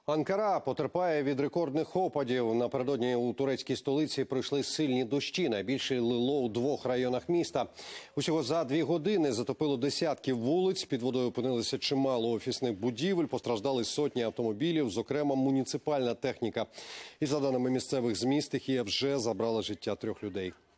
Анкара потерпає від рекордних опадів. Напередодні у турецькій столиці пройшли сильні дощі. Найбільше лило у 2 районах міста. Усього за 2 години затопило десятки вулиць. Під водою опинилися чимало офісних будівель. Постраждали сотні автомобілів, зокрема муніципальна техніка. І за даними місцевих ЗМІ, стихія вже забрала життя 3 людей.